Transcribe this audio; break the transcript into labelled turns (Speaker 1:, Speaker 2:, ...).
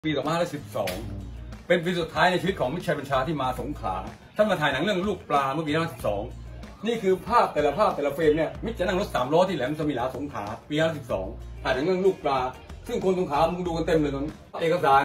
Speaker 1: ปี2512เป็นปีสุดท้ายในชีวิตของมิตรชัยบัญชาที่มาสงขลาท่านมาถ่ายหนังเรื่องลูกปลาเมื่อปี2512นี่คือภาพแต่ละเฟรมเนี่ยมิตรจะนั่งรถ3 ล้อที่แหลมสมิลาสงขลาปี2512ถ่ายหนังเรื่องลูกปลาซึ่งคนสงขลามึงดูกันเต็มเลยตอนนี้เอกสาร